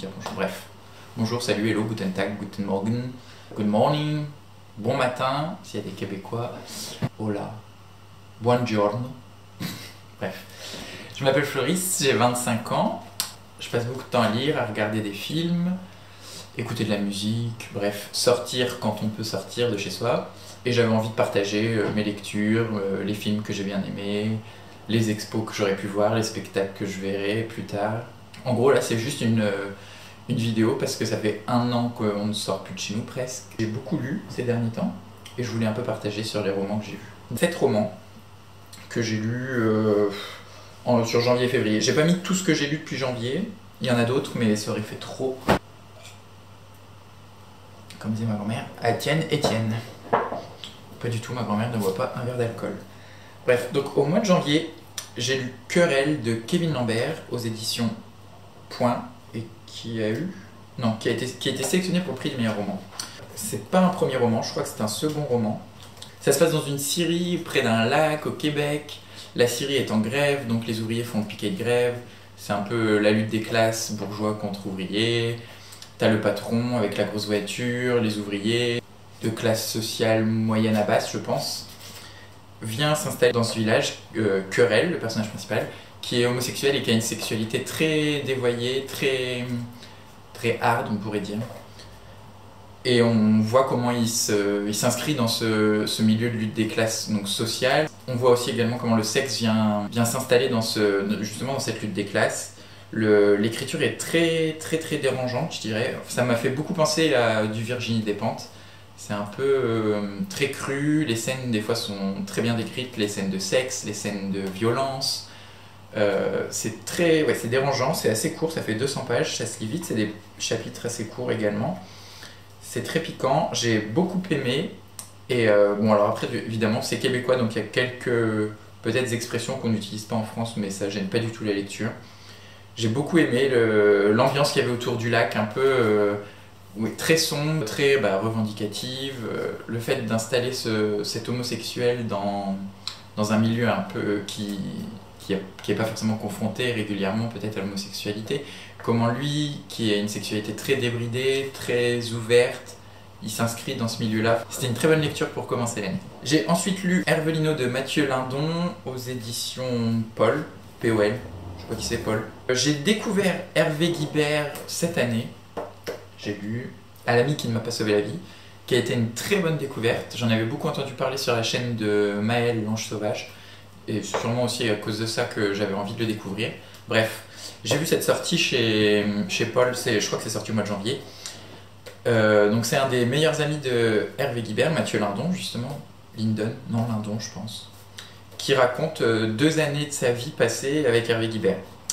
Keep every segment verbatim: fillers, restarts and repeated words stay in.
dire bonjour. Bref, bonjour, salut, hello, guten tag, guten morgen, good morning, bon matin, s'il y a des Québécois, hola, buongiorno. Bref, je m'appelle Floris, j'ai vingt-cinq ans, je passe beaucoup de temps à lire, à regarder des films, écouter de la musique, bref, sortir quand on peut sortir de chez soi. Et j'avais envie de partager euh, mes lectures, euh, les films que j'ai bien aimés, les expos que j'aurais pu voir, les spectacles que je verrai plus tard. En gros, là, c'est juste une, euh, une vidéo parce que ça fait un an qu'on ne sort plus de chez nous presque. J'ai beaucoup lu ces derniers temps et je voulais un peu partager sur les romans que j'ai vus. Sept romans que j'ai lus euh, en, sur janvier et février. J'ai pas mis tout ce que j'ai lu depuis janvier, il y en a d'autres, mais ça aurait fait trop. Comme disait ma grand-mère, Atienne, Étienne. Pas du tout, ma grand-mère ne boit pas un verre d'alcool. Bref, donc au mois de janvier, j'ai lu Querelle de Kevin Lambert aux éditions Point et qui a eu... Non, qui a été, qui a été sélectionné pour le prix du meilleur roman. C'est pas un premier roman, je crois que c'est un second roman. Ça se passe dans une scierie près d'un lac au Québec. La scierie est en grève, donc les ouvriers font le piquet de grève. C'est un peu la lutte des classes, bourgeois contre ouvriers. T'as le patron avec la grosse voiture, les ouvriers de classe sociale moyenne à basse, je pense, vient s'installer dans ce village, euh, Querelle, le personnage principal, qui est homosexuel et qui a une sexualité très dévoyée, très, très hard, on pourrait dire. Et on voit comment il s'inscrit dans ce, ce milieu de lutte des classes donc sociales. On voit aussi également comment le sexe vient, vient s'installer dans ce, justement dans cette lutte des classes. L'écriture est très très très dérangeante, je dirais. Ça m'a fait beaucoup penser à du Virginie Despentes. C'est un peu euh, très cru, les scènes des fois sont très bien décrites, les scènes de sexe, les scènes de violence. Euh, c'est très, ouais, c'est dérangeant, c'est assez court, ça fait deux cents pages, ça se lit vite, c'est des chapitres assez courts également. C'est très piquant, j'ai beaucoup aimé. Et euh, bon, alors après, évidemment, c'est québécois, donc il y a quelques peut-être expressions qu'on n'utilise pas en France, mais ça gêne pas du tout la lecture. J'ai beaucoup aimé l'ambiance qu'il y avait autour du lac, un peu... Euh, Oui, très sombre, très bah, revendicative. Euh, le fait d'installer ce, cet homosexuel dans, dans un milieu un peu qui qui n'est pas forcément confronté régulièrement peut-être à l'homosexualité. Comment lui, qui a une sexualité très débridée, très ouverte, il s'inscrit dans ce milieu-là. C'était une très bonne lecture pour commencer l'année. J'ai ensuite lu Hervelino de Mathieu Lindon aux éditions Paul, P O L, je crois qui c'est Paul. J'ai découvert Hervé Guibert cette année. J'ai lu À l'ami qui ne m'a pas sauvé la vie, qui a été une très bonne découverte. J'en avais beaucoup entendu parler sur la chaîne de Maël, l'ange sauvage, et sûrement aussi à cause de ça que j'avais envie de le découvrir. Bref, j'ai vu cette sortie chez, chez Paul, je crois que c'est sorti au mois de janvier. Euh, donc c'est un des meilleurs amis de Hervé Guibert, Mathieu Lindon justement, Lindon, non Lindon je pense, qui raconte deux années de sa vie passée avec Hervé Guibert.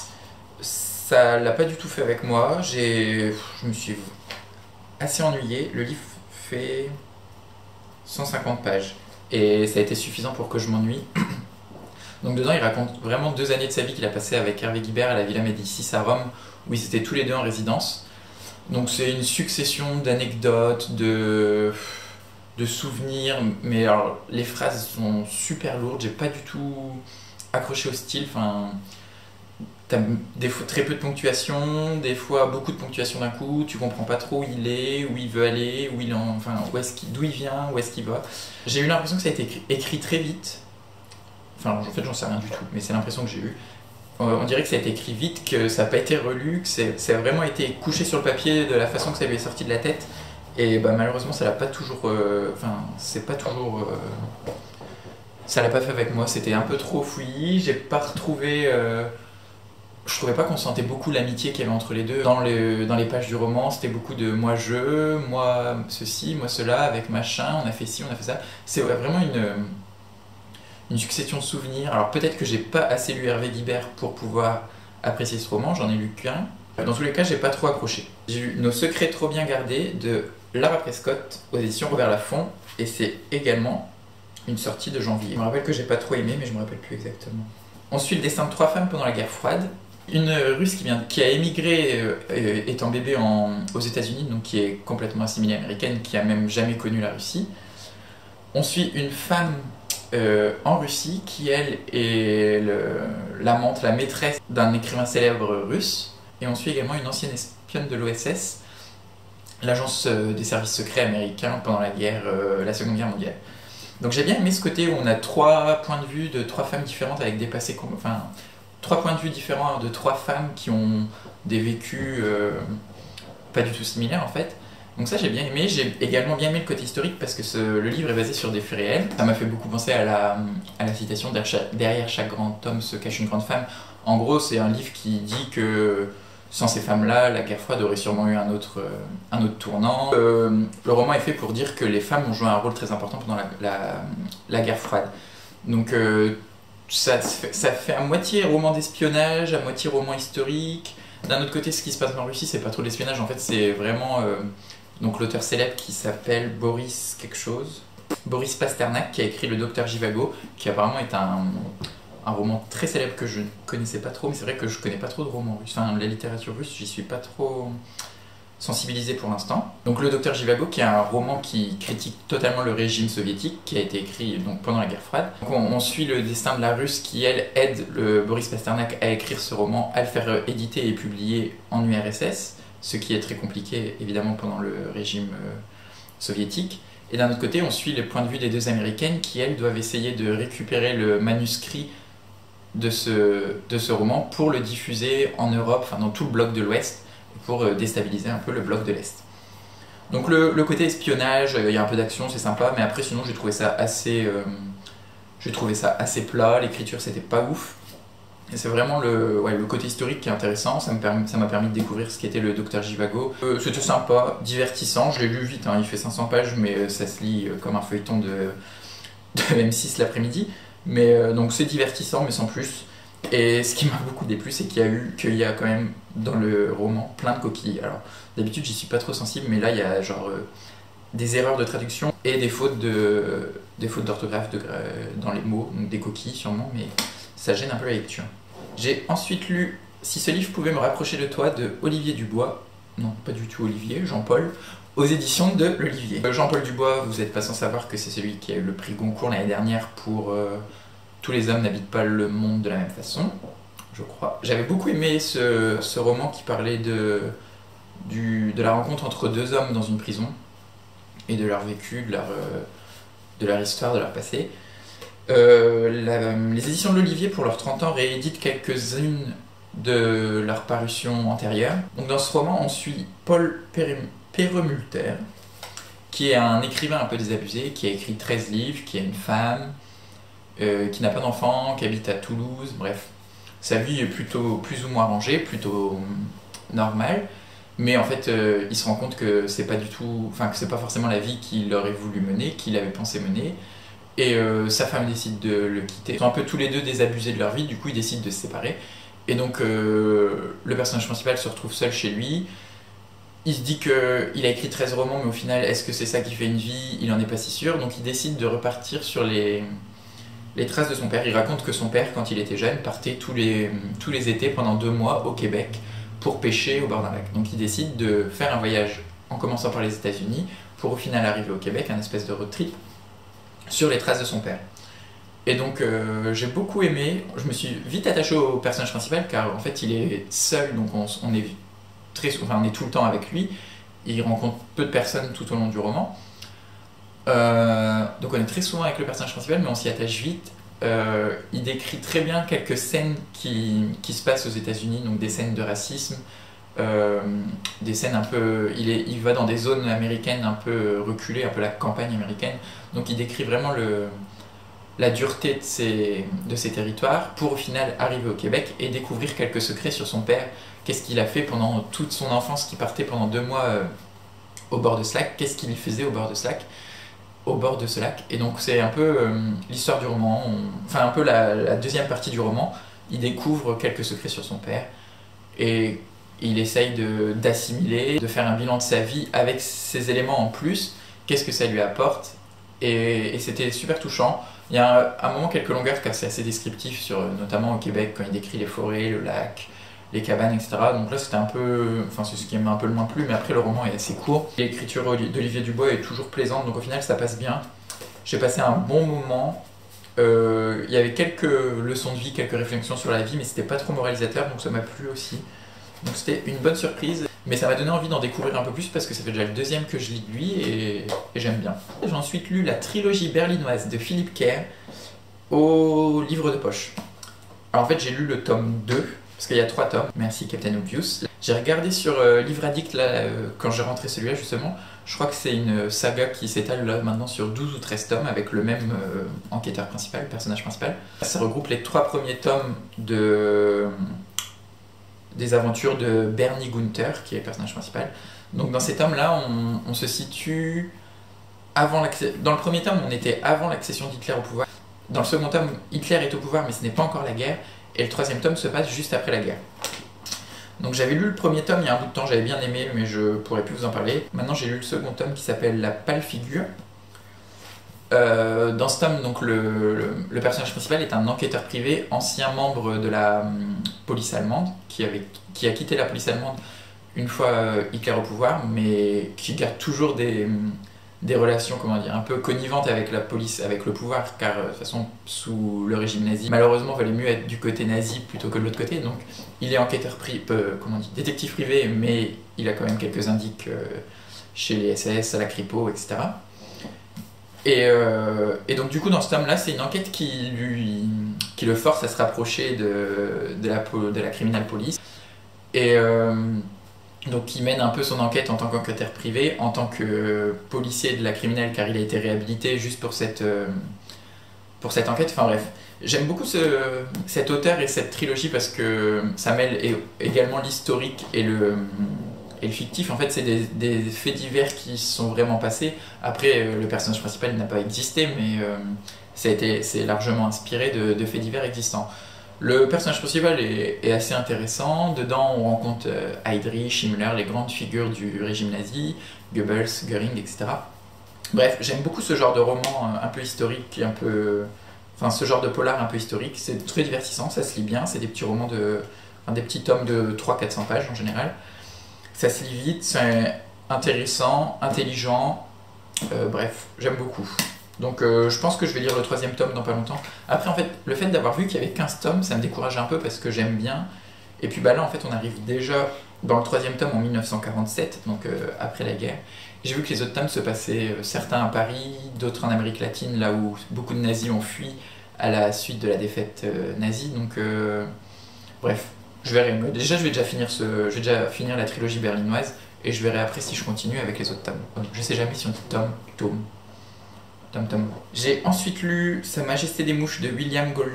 Ça l'a pas du tout fait avec moi, je me suis assez ennuyé. Le livre fait cent cinquante pages et ça a été suffisant pour que je m'ennuie. Donc dedans il raconte vraiment deux années de sa vie qu'il a passé avec Hervé Guibert à la Villa Médicis à Rome, où ils étaient tous les deux en résidence. Donc c'est une succession d'anecdotes, de, de souvenirs, mais alors les phrases sont super lourdes, j'ai pas du tout accroché au style. Enfin, t'as des fois très peu de ponctuation, des fois beaucoup de ponctuation d'un coup, tu comprends pas trop où il est, où il veut aller, où il en, enfin, où est-ce qu'il, d'où il vient, où est-ce qu'il va. J'ai eu l'impression que ça a été écrit, écrit très vite. Enfin, en fait, j'en sais rien du tout, mais c'est l'impression que j'ai eue. On dirait que ça a été écrit vite, que ça n'a pas été relu, que ça a vraiment été couché sur le papier de la façon que ça lui est sorti de la tête. Et bah, malheureusement, ça l'a pas toujours. Euh, enfin, c'est pas toujours. Euh, ça l'a pas fait avec moi. C'était un peu trop fouillis. J'ai pas retrouvé. Euh, je trouvais pas qu'on sentait beaucoup l'amitié qu'il y avait entre les deux. Dans, le, dans les pages du roman, c'était beaucoup de moi je, moi ceci, moi cela, avec machin, on a fait ci, on a fait ça. C'est vraiment une. Une succession de souvenirs. Alors peut-être que j'ai pas assez lu Hervé Guibert pour pouvoir apprécier ce roman, j'en ai lu qu'un. Dans tous les cas, j'ai pas trop accroché. J'ai lu Nos secrets trop bien gardés de Lara Prescott aux éditions Robert Laffont, et c'est également une sortie de janvier. Je me rappelle que j'ai pas trop aimé, mais je me rappelle plus exactement. Ensuite, Destin de trois femmes pendant la guerre froide. Une Russe qui, vient, qui a émigré euh, étant bébé en, aux États-Unis, donc qui est complètement assimilée américaine, qui a même jamais connu la Russie. On suit une femme Euh, en Russie, qui elle est l'amante, la maîtresse d'un écrivain célèbre russe. et on suit également une ancienne espionne de l'O S S, l'agence des services secrets américains pendant la guerre, euh, la Seconde Guerre mondiale. Donc j'ai bien aimé ce côté où on a trois points de vue de trois femmes différentes avec des passés, enfin trois points de vue différents de trois femmes qui ont des vécus euh, pas du tout similaires en fait. Donc ça j'ai bien aimé. J'ai également bien aimé le côté historique parce que ce, le livre est basé sur des faits réels. Ça m'a fait beaucoup penser à la, à la citation derrière chaque, derrière chaque grand homme se cache une grande femme. En gros c'est un livre qui dit que sans ces femmes-là, la guerre froide aurait sûrement eu un autre, euh, un autre tournant. Euh, le roman est fait pour dire que les femmes ont joué un rôle très important pendant la, la, la guerre froide. Donc euh, ça, ça fait à moitié roman d'espionnage, à moitié roman historique. D'un autre côté, ce qui se passe en Russie, c'est pas trop de l'espionnage, en fait c'est vraiment euh, donc l'auteur célèbre qui s'appelle Boris quelque chose. Boris Pasternak qui a écrit Le Docteur Jivago, qui apparemment est un... un roman très célèbre que je ne connaissais pas trop, mais c'est vrai que je connais pas trop de romans russes. Enfin, la littérature russe, j'y suis pas trop sensibilisé pour l'instant. Donc Le Docteur Jivago, qui est un roman qui critique totalement le régime soviétique, qui a été écrit donc, pendant la guerre froide. Donc, on, on suit le destin de la Russe qui, elle, aide le Boris Pasternak à écrire ce roman, à le faire éditer et publier en U R S S, ce qui est très compliqué, évidemment, pendant le régime euh, soviétique. Et d'un autre côté, on suit les points de vue des deux Américaines qui, elles, doivent essayer de récupérer le manuscrit de ce, de ce roman pour le diffuser en Europe, enfin dans tout le bloc de l'Ouest, pour déstabiliser un peu le bloc de l'Est. Donc le, le côté espionnage, il y a un peu d'action, c'est sympa, mais après sinon j'ai trouvé ça assez, euh, j'ai trouvé ça assez plat, l'écriture c'était pas ouf. Et c'est vraiment le, ouais, le côté historique qui est intéressant, ça m'a permis, permis de découvrir ce qu'était le Docteur Jivago. Euh, c'était sympa, divertissant, je l'ai lu vite, hein, il fait cinq cents pages, mais ça se lit comme un feuilleton de, de M six l'après-midi. Mais euh, donc c'est divertissant, mais sans plus. Et ce qui m'a beaucoup déplu, c'est qu'il y a eu, qu'il y a quand même dans le roman plein de coquilles. Alors d'habitude j'y suis pas trop sensible, mais là il y a genre euh, des erreurs de traduction et des fautes de, des fautes d'orthographe de, euh, dans les mots, donc des coquilles sûrement, mais ça gêne un peu la lecture. J'ai ensuite lu Si ce livre pouvait me rapprocher de toi de Olivier Dubois, non pas du tout Olivier, Jean-Paul, aux éditions de l'Olivier. Jean-Paul Dubois, vous n'êtes pas sans savoir que c'est celui qui a eu le prix Goncourt l'année dernière pour euh, Tous les hommes n'habitent pas le monde de la même façon, je crois. J'avais beaucoup aimé ce, ce roman qui parlait de, du, de la rencontre entre deux hommes dans une prison et de leur vécu, de leur, euh, de leur histoire, de leur passé. Euh, la, les éditions de l'Olivier, pour leurs trente ans, rééditent quelques-unes de leurs parutions antérieures. Donc dans ce roman, on suit Paul Perremulter, qui est un écrivain un peu désabusé, qui a écrit treize livres, qui a une femme, euh, qui n'a pas d'enfant, qui habite à Toulouse, bref. Sa vie est plutôt plus ou moins rangée, plutôt normale, mais en fait euh, il se rend compte que c'est pas du tout, enfin que c'est pas forcément la vie qu'il aurait voulu mener, qu'il avait pensé mener, et euh, sa femme décide de le quitter. Ils sont un peu tous les deux désabusés de leur vie, du coup ils décident de se séparer, et donc euh, le personnage principal se retrouve seul chez lui. Il se dit qu'il a écrit treize romans, mais au final, est-ce que c'est ça qui fait une vie? Il en est pas si sûr, donc il décide de repartir sur les, les traces de son père. Il raconte que son père, quand il était jeune, partait tous les, tous les étés pendant deux mois au Québec pour pêcher au bord d'un lac. Donc il décide de faire un voyage en commençant par les États-Unis pour au final arriver au Québec, un espèce de road trip, sur les traces de son père. Et donc euh, j'ai beaucoup aimé, je me suis vite attaché au personnage principal car en fait il est seul, donc on, on est très, enfin, on est tout le temps avec lui, il rencontre peu de personnes tout au long du roman. Euh, donc on est très souvent avec le personnage principal, mais on s'y attache vite. Euh, il décrit très bien quelques scènes qui, qui se passent aux États-Unis, donc des scènes de racisme, euh, des scènes un peu. Il, est, il va dans des zones américaines un peu reculées, un peu la campagne américaine, donc il décrit vraiment le, la dureté de ces, de ces territoires pour au final arriver au Québec et découvrir quelques secrets sur son père. Qu'est-ce qu'il a fait pendant toute son enfance, qui partait pendant deux mois euh, au bord de ce lac, qu'est-ce qu'il faisait au bord de ce lac, au bord de ce lac. Et donc c'est un peu euh, l'histoire du roman, on... enfin un peu la, la deuxième partie du roman. Il découvre quelques secrets sur son père et il essaye de, d'assimiler, de faire un bilan de sa vie avec ces éléments en plus, qu'est-ce que ça lui apporte, et, et c'était super touchant. Il y a un, un moment quelques longueurs car c'est assez descriptif, sur, notamment au Québec quand il décrit les forêts, le lac, les cabanes, et cetera. Donc là c'était un peu, enfin c'est ce qui m'a un peu le moins plu, mais après le roman est assez court. L'écriture d'Olivier Dubois est toujours plaisante, donc au final ça passe bien. J'ai passé un bon moment. Euh, il y avait quelques leçons de vie, quelques réflexions sur la vie, mais c'était pas trop moralisateur, donc ça m'a plu aussi. Donc c'était une bonne surprise, mais ça m'a donné envie d'en découvrir un peu plus parce que ça fait déjà le deuxième que je lis de lui et, et j'aime bien. J'ai ensuite lu la trilogie berlinoise de Philippe Kerr au livre de poche. Alors en fait j'ai lu le tome deux, parce qu'il y a trois tomes, merci Captain Obvious. J'ai regardé sur euh, Livre Addict là, euh, quand j'ai rentré celui-là justement, je crois que c'est une saga qui s'étale là maintenant sur douze ou treize tomes avec le même euh, enquêteur principal, personnage principal. Ça regroupe les trois premiers tomes de... des aventures de Bernie Gunther, qui est le personnage principal. Donc dans ces tomes-là, on, on se situe avant l'accession... Dans le premier tome, on était avant l'accession d'Hitler au pouvoir. Dans le second tome, Hitler est au pouvoir, mais ce n'est pas encore la guerre. Et le troisième tome se passe juste après la guerre. Donc j'avais lu le premier tome il y a un bout de temps, j'avais bien aimé, mais je pourrais plus vous en parler. Maintenant j'ai lu le second tome qui s'appelle La pâle figure. Euh, dans ce tome, donc, le, le, le personnage principal est un enquêteur privé, ancien membre de la hum, police allemande, qui, avait, qui a quitté la police allemande une fois euh, Hitler au pouvoir, mais qui garde toujours des, hum, des relations, comment dire, un peu connivantes avec la police, avec le pouvoir, car euh, de toute façon, sous le régime nazi, malheureusement, il valait mieux être du côté nazi plutôt que de l'autre côté. Donc, il est enquêteur privé, euh, comment on dit, détective privé, mais il a quand même quelques indices euh, chez les S S, à la Kripo, et cetera. Et, euh, et donc du coup dans ce tome-là, c'est une enquête qui, lui, qui le force à se rapprocher de, de, la, de la criminal police. Et euh, donc il mène un peu son enquête en tant qu'enquêteur privé, en tant que policier de la criminelle, car il a été réhabilité juste pour cette, euh, pour cette enquête. Enfin bref, j'aime beaucoup ce, cet auteur et cette trilogie parce que ça mêle également l'historique et le... Et le fictif, en fait, c'est des, des faits divers qui sont vraiment passés. Après, euh, le personnage principal n'a pas existé, mais euh, ça a été, c'est largement inspiré de, de faits divers existants. Le personnage principal est, est assez intéressant. Dedans, on rencontre euh, Heydrich, Himmler, les grandes figures du régime nazi, Goebbels, Göring, et cetera. Bref, j'aime beaucoup ce genre de roman un peu historique, un peu... Enfin, ce genre de polar un peu historique. C'est très divertissant, ça se lit bien. C'est des petits romans de... Enfin, des petits tomes de trois cents à quatre cents pages en général. Ça se lit vite, c'est intéressant, intelligent, euh, bref, j'aime beaucoup. Donc euh, je pense que je vais lire le troisième tome dans pas longtemps. Après en fait, le fait d'avoir vu qu'il y avait quinze tomes, ça me décourage un peu parce que j'aime bien. Et puis bah là en fait on arrive déjà dans le troisième tome en mille neuf cent quarante-sept, donc euh, après la guerre. J'ai vu que les autres tomes se passaient, euh, certains à Paris, d'autres en Amérique latine, là où beaucoup de nazis ont fui à la suite de la défaite euh, nazie. Donc euh, bref. Je verrai. Déjà, je vais déjà finir ce, je vais déjà finir la trilogie berlinoise et je verrai après si je continue avec les autres tomes. Je sais jamais si on dit tome, tome, tome, tome. J'ai ensuite lu Sa Majesté des Mouches de William Gold...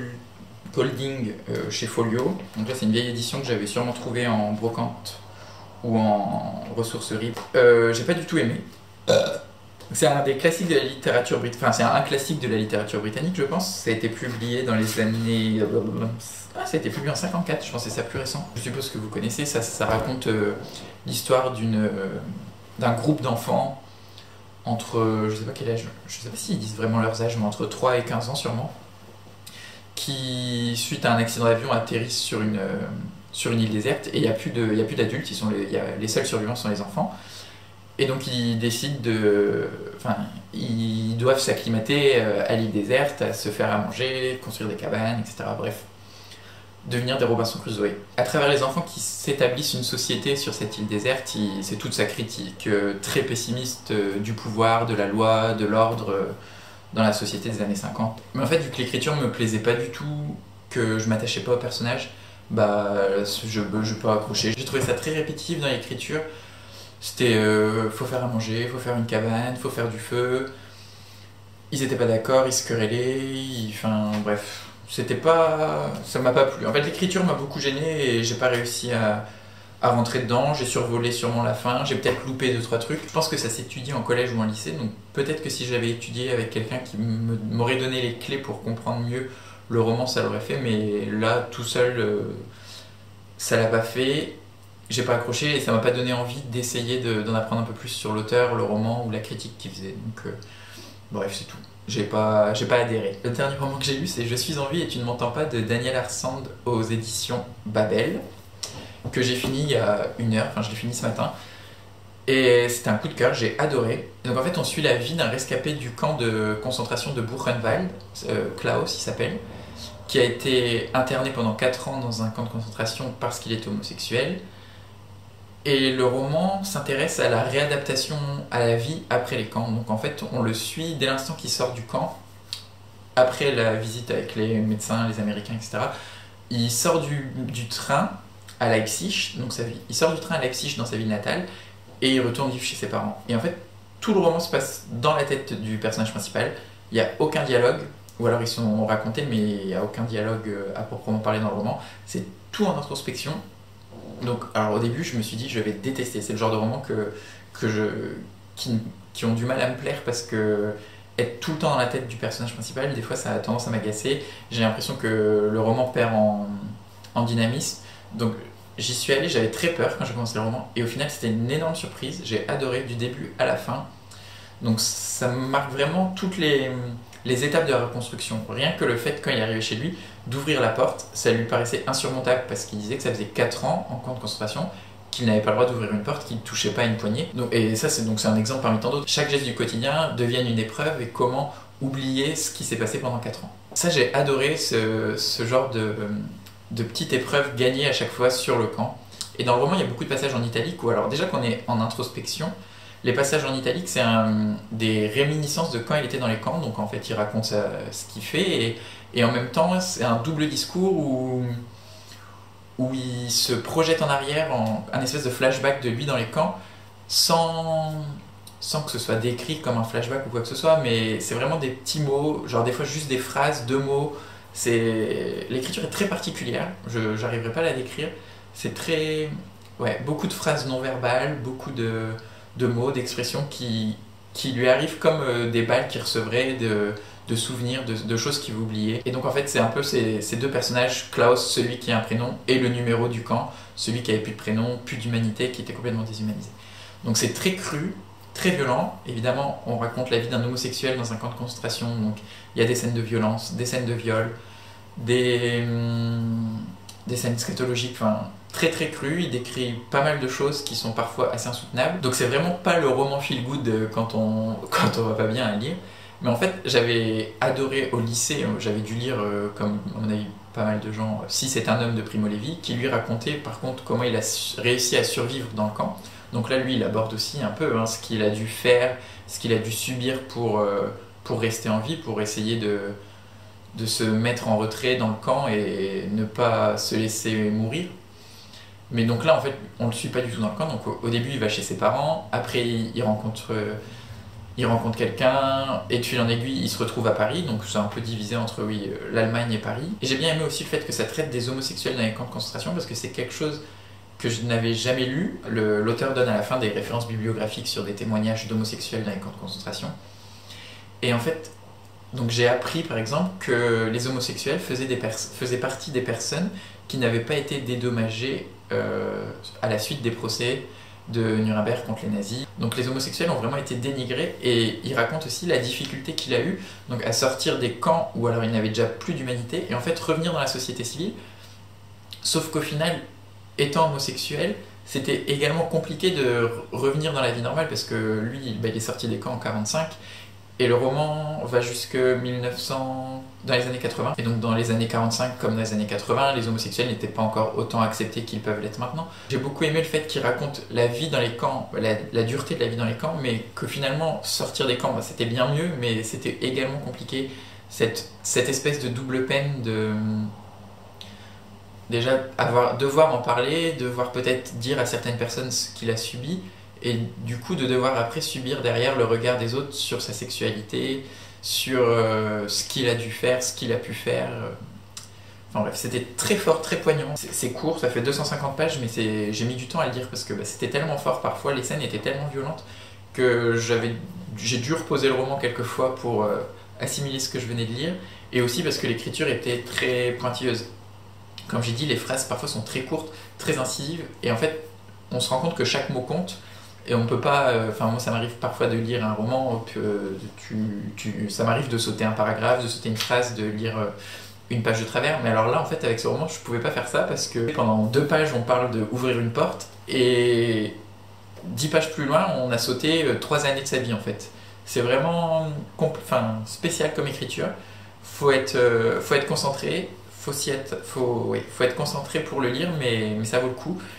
Golding euh, chez Folio. Donc là, c'est une vieille édition que j'avais sûrement trouvée en brocante ou en ressourcerie. Euh, j'ai pas du tout aimé. C'est un des classiques de la littérature britannique. Enfin, c'est un classique de la littérature britannique, je pense. Ça a été publié dans les années. Ah, ça a été publié en cinquante-quatre, je pense que c'est ça plus récent. Je suppose que vous connaissez, ça, ça raconte euh, l'histoire d'une, euh, d'un groupe d'enfants entre, euh, je sais pas quel âge, je sais pas s'ils disent vraiment leurs âges, mais entre trois et quinze ans sûrement, qui, suite à un accident d'avion, atterrissent sur une, euh, sur une île déserte et il n'y a plus d'adultes, ils sont les, y a, les seuls survivants sont les enfants. Et donc ils décident de... Enfin, ils doivent s'acclimater à l'île déserte, à se faire à manger, construire des cabanes, et cetera. Bref. Devenir des Robinson Crusoe. À travers les enfants qui s'établissent une société sur cette île déserte, c'est toute sa critique euh, très pessimiste euh, du pouvoir, de la loi, de l'ordre euh, dans la société des années cinquante. Mais en fait, vu que l'écriture me plaisait pas du tout, que je m'attachais pas au personnage, bah je, je peux accrocher. J'ai trouvé ça très répétitif dans l'écriture. C'était euh, faut faire à manger, faut faire une cabane, faut faire du feu. Ils étaient pas d'accord, ils se querellaient, ils... enfin bref. C'était pas... ça m'a pas plu. En fait, l'écriture m'a beaucoup gêné et j'ai pas réussi à, à rentrer dedans. J'ai survolé sûrement la fin, j'ai peut-être loupé deux trois trucs. Je pense que ça s'étudie en collège ou en lycée, donc peut-être que si j'avais étudié avec quelqu'un qui m'aurait donné les clés pour comprendre mieux le roman, ça l'aurait fait, mais là, tout seul, euh, ça l'a pas fait. J'ai pas accroché et ça m'a pas donné envie d'essayer d'en apprendre un peu plus sur l'auteur, le roman ou la critique qu'il faisait. Donc, euh, bref, c'est tout. J'ai pas, j'ai pas adhéré. Le dernier roman que j'ai lu, c'est Je suis en vie et tu ne m'entends pas de Daniel Arsand aux éditions Babel, que j'ai fini il y a une heure, enfin je l'ai fini ce matin. Et c'était un coup de cœur, j'ai adoré. Donc en fait, on suit la vie d'un rescapé du camp de concentration de Buchenwald, euh, Klaus il s'appelle, qui a été interné pendant quatre ans dans un camp de concentration parce qu'il était homosexuel. Et le roman s'intéresse à la réadaptation à la vie après les camps. Donc en fait, on le suit dès l'instant qu'il sort du camp, après la visite avec les médecins, les Américains, et cetera. Il sort du, du train à Leipzig, donc sa vie. Il sort du train à Leipzig dans sa ville natale, et il retourne vivre chez ses parents. Et en fait, tout le roman se passe dans la tête du personnage principal. Il n'y a aucun dialogue, ou alors ils sont racontés, mais il n'y a aucun dialogue à proprement parler dans le roman. C'est tout en introspection. Donc, alors au début, je me suis dit, je vais détester. C'est le genre de roman que, que je, qui, qui ont du mal à me plaire parce que être tout le temps dans la tête du personnage principal, des fois, ça a tendance à m'agacer. J'ai l'impression que le roman perd en, en dynamisme. Donc, j'y suis allé, j'avais très peur quand j'ai commencé le roman. Et au final, c'était une énorme surprise. J'ai adoré du début à la fin. Donc, ça me marque vraiment toutes les, les étapes de la reconstruction. Rien que le fait, quand il est arrivé chez lui, d'ouvrir la porte, ça lui paraissait insurmontable parce qu'il disait que ça faisait quatre ans en camp de concentration qu'il n'avait pas le droit d'ouvrir une porte, qu'il ne touchait pas à une poignée. Donc, et ça, c'est, donc, c'est un exemple parmi tant d'autres. Chaque geste du quotidien devient une épreuve et comment oublier ce qui s'est passé pendant quatre ans. Ça, j'ai adoré ce, ce genre de, de petites épreuves gagnées à chaque fois sur le camp. Et dans le roman, il y a beaucoup de passages en italique où, alors déjà qu'on est en introspection, les passages en italique, c'est un, des réminiscences de quand il était dans les camps. Donc en fait, il raconte ça, ce qu'il fait. Et, et en même temps, c'est un double discours où, où il se projette en arrière, en un espèce de flashback de lui dans les camps, sans, sans que ce soit décrit comme un flashback ou quoi que ce soit. Mais c'est vraiment des petits mots, genre des fois juste des phrases, deux mots. C'est... L'écriture est très particulière. Je n'arriverai pas à la décrire. C'est très... Ouais, beaucoup de phrases non verbales, beaucoup de... de mots, d'expressions qui, qui lui arrivent comme euh, des balles qu'il recevrait, de, de souvenirs, de, de choses qu'il veut oublier. Et donc en fait c'est un peu ces, ces deux personnages, Klaus, celui qui a un prénom, et le numéro du camp, celui qui avait plus de prénom, plus d'humanité, qui était complètement déshumanisé. Donc c'est très cru, très violent. Évidemment, on raconte la vie d'un homosexuel dans un camp de concentration, donc il y a des scènes de violence, des scènes de viol, des, hum, des scènes scatologiques, enfin... très très cru, il décrit pas mal de choses qui sont parfois assez insoutenables. Donc c'est vraiment pas le roman feel good quand on, quand on va pas bien à lire. Mais en fait, j'avais adoré au lycée, j'avais dû lire, euh, comme on a eu pas mal de gens, Si c'est un homme de Primo Levi, qui lui racontait par contre comment il a réussi à survivre dans le camp. Donc là, lui, il aborde aussi un peu hein, ce qu'il a dû faire, ce qu'il a dû subir pour, euh, pour rester en vie, pour essayer de, de se mettre en retrait dans le camp et ne pas se laisser mourir. Mais donc là, en fait, on ne le suit pas du tout dans le camp. Donc au, au début, il va chez ses parents. Après, il, il rencontre, euh, il rencontre quelqu'un. Et de fil en aiguille, il se retrouve à Paris. Donc c'est un peu divisé entre oui, euh, l'Allemagne et Paris. Et j'ai bien aimé aussi le fait que ça traite des homosexuels dans les camps de concentration parce que c'est quelque chose que je n'avais jamais lu. Le, l'auteur donne à la fin des références bibliographiques sur des témoignages d'homosexuels dans les camps de concentration. Et en fait, donc j'ai appris par exemple que les homosexuels faisaient, des pers- faisaient partie des personnes qui n'avaient pas été dédommagées euh, à la suite des procès de Nuremberg contre les nazis. Donc les homosexuels ont vraiment été dénigrés et il raconte aussi la difficulté qu'il a eue donc, à sortir des camps où alors il n'avait déjà plus d'humanité et en fait revenir dans la société civile. Sauf qu'au final, étant homosexuel, c'était également compliqué de revenir dans la vie normale parce que lui, bah, il est sorti des camps en quarante-cinq. Et le roman va jusque mille neuf cents, dans les années quatre-vingts. Et donc dans les années quarante-cinq comme dans les années quatre-vingts, les homosexuels n'étaient pas encore autant acceptés qu'ils peuvent l'être maintenant. J'ai beaucoup aimé le fait qu'il raconte la vie dans les camps, la, la dureté de la vie dans les camps, mais que finalement sortir des camps, bah, c'était bien mieux, mais c'était également compliqué. Cette, cette espèce de double peine de... Déjà, avoir, devoir en parler, devoir peut-être dire à certaines personnes ce qu'il a subi, et du coup de devoir après subir derrière le regard des autres sur sa sexualité, sur euh, ce qu'il a dû faire, ce qu'il a pu faire. Enfin bref, c'était très fort, très poignant. C'est, c'est court, ça fait deux cent cinquante pages, mais c'est, j'ai mis du temps à le lire parce que bah, c'était tellement fort parfois, les scènes étaient tellement violentes que j'avais, j'ai dû reposer le roman quelques fois pour euh, assimiler ce que je venais de lire, et aussi parce que l'écriture était très pointilleuse. Comme j'ai dit, les phrases parfois sont très courtes, très incisives, et en fait, on se rend compte que chaque mot compte. Et on peut pas, enfin euh, moi ça m'arrive parfois de lire un roman, que tu, tu, ça m'arrive de sauter un paragraphe, de sauter une phrase, de lire une page de travers, mais alors là en fait avec ce roman je pouvais pas faire ça parce que pendant deux pages on parle d'ouvrir une porte et dix pages plus loin on a sauté trois années de sa vie en fait. C'est vraiment compl- enfin, spécial comme écriture, faut être, euh, faut être concentré, faut, s'y être, faut, ouais, faut être concentré pour le lire mais, mais ça vaut le coup.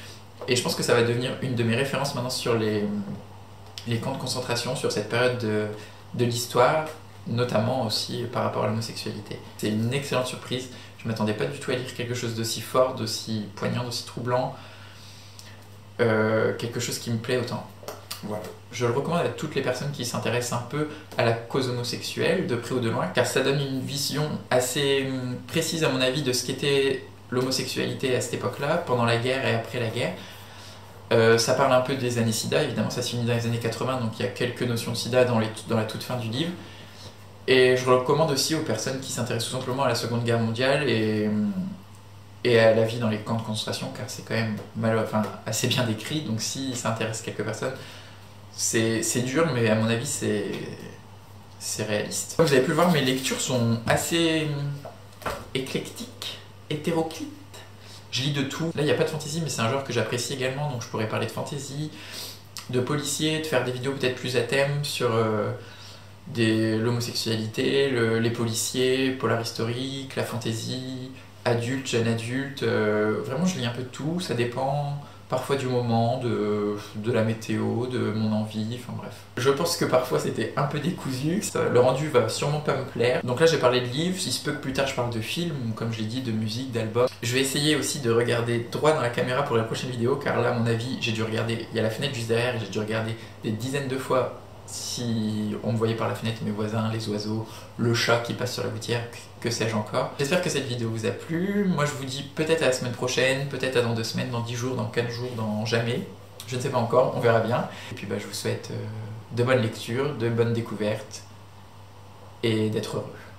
Et je pense que ça va devenir une de mes références maintenant sur les, les camps de concentration, sur cette période de, de l'histoire, notamment aussi par rapport à l'homosexualité. C'est une excellente surprise. Je ne m'attendais pas du tout à lire quelque chose d'aussi fort, d'aussi poignant, d'aussi troublant. Euh, quelque chose qui me plaît autant. Voilà. Je le recommande à toutes les personnes qui s'intéressent un peu à la cause homosexuelle, de près ou de loin, car ça donne une vision assez précise, à mon avis, de ce qu'était l'homosexualité à cette époque-là, pendant la guerre et après la guerre. Euh, ça parle un peu des années SIDA, évidemment ça se finit dans les années quatre-vingts, donc il y a quelques notions de SIDA dans, les, dans la toute fin du livre. Et je le recommande aussi aux personnes qui s'intéressent tout simplement à la Seconde Guerre mondiale et, et à la vie dans les camps de concentration, car c'est quand même mal, enfin, assez bien décrit, donc si ça intéresse quelques personnes, c'est dur, mais à mon avis c'est réaliste. Comme vous avez pu le voir, mes lectures sont assez éclectiques, hétéroclites. Je lis de tout. Là, il n'y a pas de fantasy, mais c'est un genre que j'apprécie également, donc je pourrais parler de fantasy, de policier, de faire des vidéos peut-être plus à thème sur euh, l'homosexualité, le, les policiers, polar historique, la fantasy, adulte, jeune adulte. Euh, vraiment, je lis un peu de tout, ça dépend parfois du moment, de, de la météo, de mon envie, enfin bref. Je pense que parfois c'était un peu décousu, ça, le rendu va sûrement pas me plaire. Donc là j'ai parlé de livres, il se peut que plus tard je parle de films, ou comme je l'ai dit, de musique, d'albums. Je vais essayer aussi de regarder droit dans la caméra pour la prochaine vidéo, car là à mon avis j'ai dû regarder, il y a la fenêtre juste derrière, j'ai dû regarder des dizaines de fois si on me voyait par la fenêtre, mes voisins, les oiseaux, le chat qui passe sur la gouttière, que sais-je encore. J'espère que cette vidéo vous a plu. Moi je vous dis peut-être à la semaine prochaine, peut-être à dans deux semaines, dans dix jours, dans quatre jours, dans jamais. Je ne sais pas encore, on verra bien. Et puis bah, je vous souhaite euh, de bonnes lectures, de bonnes découvertes et d'être heureux.